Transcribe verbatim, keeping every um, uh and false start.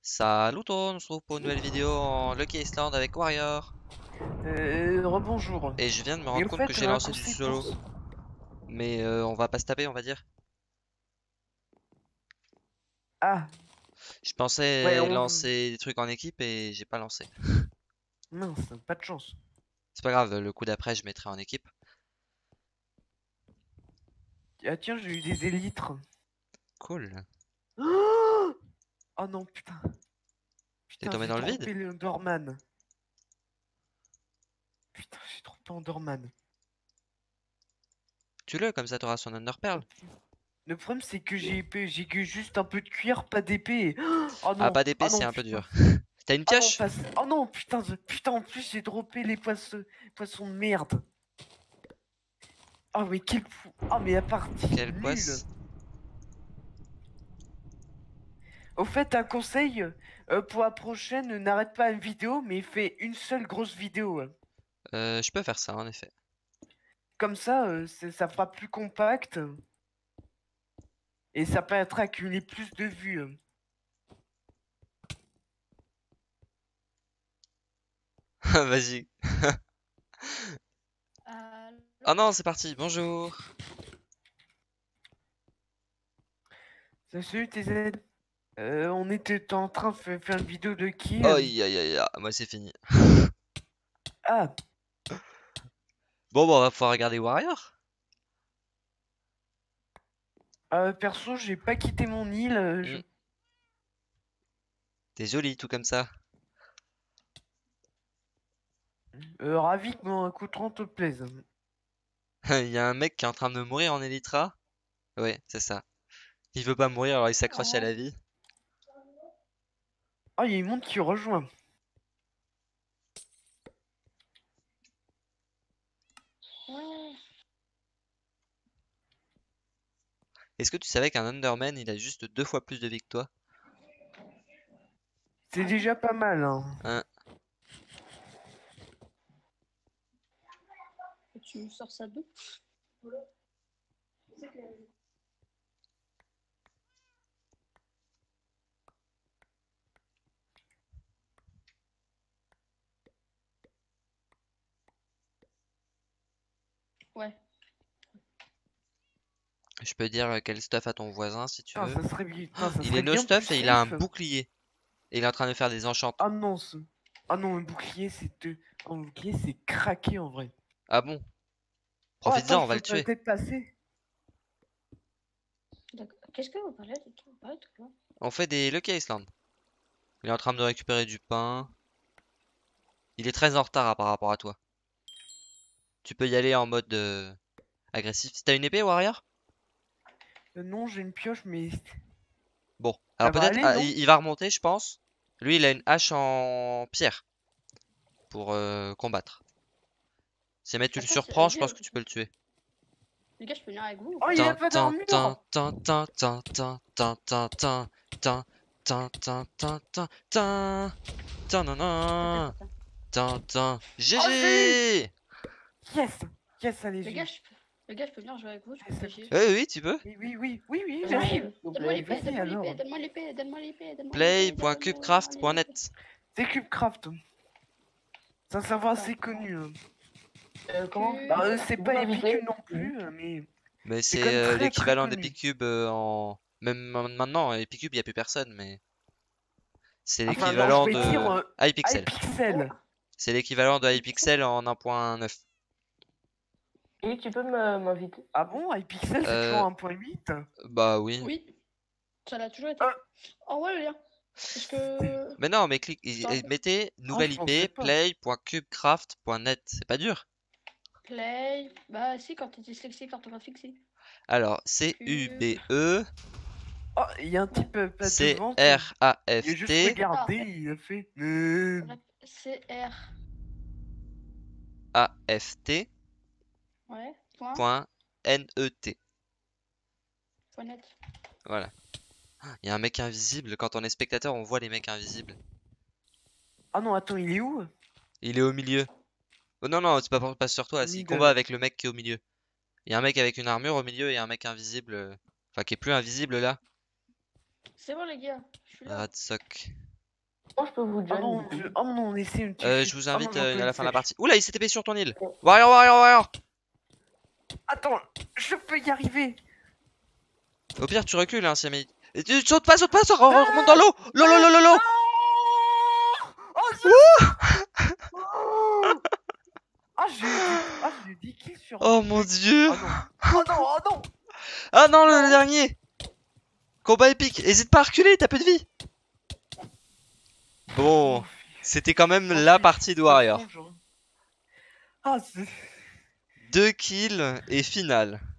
Salut tout, on se retrouve pour une nouvelle vidéo en Lucky Island avec Warrior. Euh, rebonjour. Et je viens de me Et rendre au compte que fait, j'ai un lancé du conseil solo. pour... Mais euh, on va pas se taper, on va dire. Ah, Je ouais, pensais on... lancer des trucs en équipe et j'ai pas lancé. Mince, pas de chance. C'est pas grave, le coup d'après je mettrai en équipe. Ah tiens, j'ai eu des élytres. Cool. Oh, oh non, putain. T'es Putain, tombé j'ai dans le vide? trompé le Enderman. Putain, j'ai trompé Enderman. Tue-le, comme ça t'auras son Ender Pearl. Le problème, c'est que j'ai j'ai que juste un peu de cuir, pas d'épée. Oh Ah, non, pas oh d'épée, c'est non, un peu putain. dur. T'as une Oh non, pioche? pas... Oh non, putain, je- putain, en plus, j'ai droppé les poissons, poissons de merde. Oh, mais quel fou. Oh, mais la partie Quel nulle. poisse? Au fait, un conseil euh, pour la prochaine, n'arrête pas une vidéo, mais fais une seule grosse vidéo. hein. Euh, je peux faire ça en effet. Comme ça, euh, c'est- ça fera plus compact et ça permettra d'accumuler plus de vues. hein. Vas-y. Allô. Oh non, c'est parti, bonjour. Salut tes aides. Euh, on était en train de fa- faire une vidéo de qui euh Aïe aïe aïe aïe, moi c'est fini. Ah, Bon, bon, on va pouvoir regarder Warrior. euh, perso, j'ai pas quitté mon île. euh, je- Hmm. T'es joli, tout comme ça. euh, ravi que mon coup trente te plaise. Il y a un mec qui est en train de mourir en Elytra. Ouais, c'est ça. Il veut pas mourir, alors il s'accroche à Oh. la vie. Oh, il y a une monde qui rejoint. Ouais. Est-ce que tu savais qu'un Underman, il a juste deux fois plus de vie que toi? C'est Ah déjà pas mal. Hein. Hein? Tu sors ça d'où? Ouais. Je peux dire quel stuff à ton voisin si tu Putain, veux. ça serait bien. Putain, ça Il est serait no bien plus stuff et il a un safe. bouclier. Et il est en train de faire des enchantes. Ah non, ce... ah non, un bouclier, c'est deux. Un bouclier, c'est craqué en vrai. Ah bon? Oh, attends, Profites-en, on je va peux le tuer. peut-être passer. D'accord. Qu'est-ce que vous parlez de qui vous parlez de quoi? On fait des Lucky Island. Il est en train de récupérer du pain. Il est très en retard par rapport à toi. Tu peux y aller en mode euh, agressif. T'as une épée, Warrior? Euh, non, j'ai une pioche, mais Bon, ça alors va peut-être aller, ah, non? il, il va remonter, je pense. Lui, il a une hache en pierre pour euh, combattre. Si jamais tu le Attends, c'est- surprends, je vas-y, pense euh, que tu peux le tuer. les gars, je peux venir avec vous ou Oh, pas? il a Tin pas tin tin d'armure! tin tin tin tin tin tin tin tin tin tin tin tin tin tin nan, T'as fait nan, quoi, toi? tin tin. Oh, j'ai eu! G G! Yes! Yes, allez, Les j'ai gars, eu. je peux... les gars, je peux venir jouer avec vous, je Allez, peux c'est pêcher. Oui, oui, tu peux. Oui, oui, oui, oui, oui, Donne-moi vas-y. l'épée, Oh, donne-moi bah, l'épée, vas-y, donne-moi alors. l'épée, donne-moi l'épée, donne-moi l'épée, donne-moi l'épée, donne-moi play.cubecraft.net. C'est Cubecraft. C'est un serveur Attends. assez connu. hein. Euh, comment Cube. Bah, euh, c'est Vous pas m'invitez? Epicube non plus, euh, mais Mais c'est c'est quand même euh, très très l'équivalent connu. d'Epicube euh, en. Même ma- maintenant, Epicube, il n'y a plus personne, mais c'est Enfin, non, je l'équivalent vais dire de euh, Hypixel. iPixel. C'est l'équivalent de Hypixel en un point neuf. Et tu peux me- m'inviter? Ah bon, iPixel, c'est toujours Euh, un point huit. bah oui. Oui, ça l'a toujours été. Euh. Envoie le lien. Parce que. Mais non, mais clique, Je te et- et rappelle. mettez Ah, nouvelle je pensais I P pas. play.cubecraft.net. C'est pas dur. Play. Bah, si, quand t'es dyslexique, orthographique, si. Alors, C U B E Oh, il y a un type euh, pas C devant. R A Il F a juste T regardé, Attends. il a fait. Euh... C R. A F T Ouais. Point. point N E T. Point net. Voilà. Il y a un mec invisible. Quand on est spectateur, on voit les mecs invisibles. Ah non, attends, il est où? Il est au milieu. Oh non, non, c'est pas, pas sur toi. C'est il combat Middle. avec le mec qui est au milieu. Il y a un mec avec une armure au milieu et un mec invisible. euh, Enfin, qui est plus invisible là. C'est bon, les gars. Je suis là. Radsock. Comment je peux vous Oh join non, du coup je- oh non, on essaie de me tuer. Euh, je vous Oh non, invite j'en euh, peux à la une fin de la flèche. partie. Oula, il s'est TP sur ton île. Warrior, warrior, warrior. Attends, je peux y arriver. Au pire, tu recules, hein, si jamais. Et tu saute pas, saute pas, ça remonte dans l'eau. L'eau, l'eau, l'eau, l'eau, l'eau. Oh, zut. Oh, ah, j'ai eu des... ah, j'ai eu des kills sur... Oh mon dieu. Oh non, oh non, oh non. Ah non, le Non. dernier. Combat épique. Hésite pas à reculer, t'as peu de vie. Bon, c'était quand même la partie de Warrior. Ah, c'est... Deux kills et finale.